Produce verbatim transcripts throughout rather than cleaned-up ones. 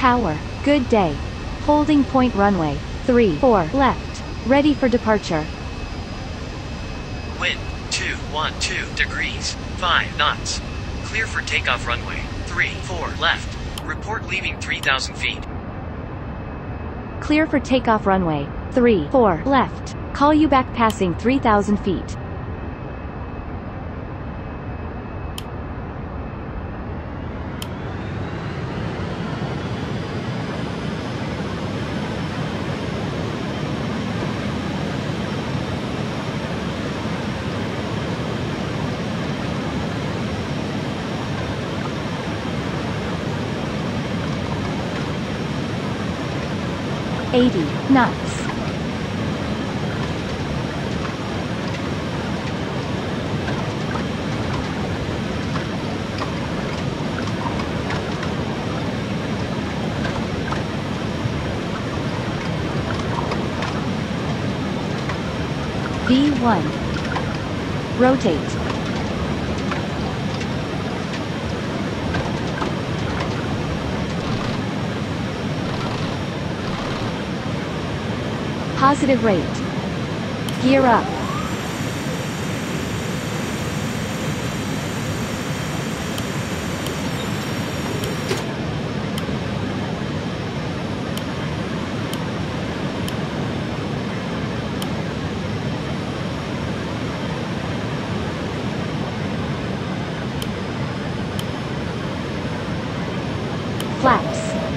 Tower, good day. Holding point runway, three four left. Ready for departure. Wind, two one two degrees, five knots. Clear for takeoff runway, three four left. Report leaving three thousand feet. Clear for takeoff runway, three four left. Call you back passing three thousand feet. eighty knots. V one. Rotate. Positive rate. Gear up. Flaps.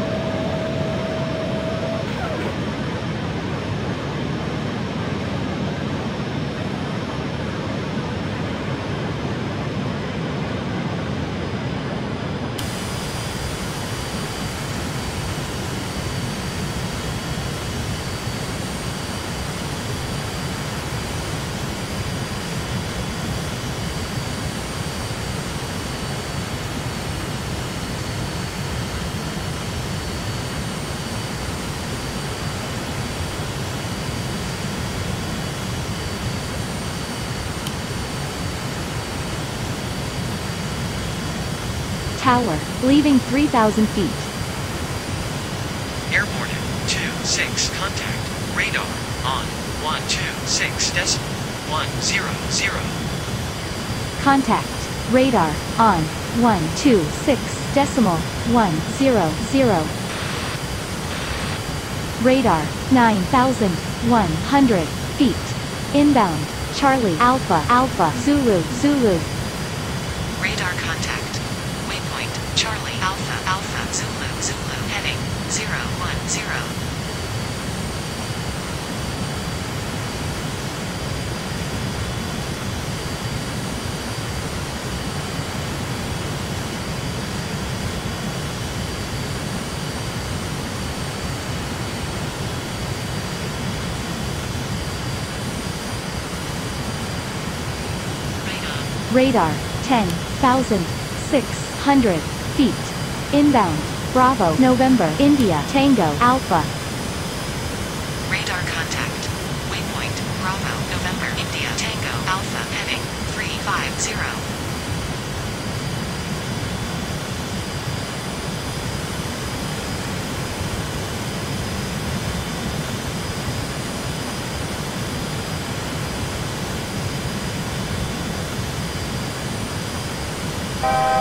Tower, leaving three thousand feet. Airborne, two six, contact, radar, on, one two six decimal, one zero zero. Contact, radar, on, one two six decimal, one zero zero. Radar, nine thousand one hundred feet. Inbound, Charlie Alpha Alpha Zulu Zulu. Radar contact. Waypoint, Charlie Alpha Alpha Zulu Zulu, heading zero one zero. Radar, ten thousand six hundred feet. Inbound, Bravo November India Tango Alpha. Radar contact. Waypoint, Bravo November India Tango Alpha, heading three five zero. You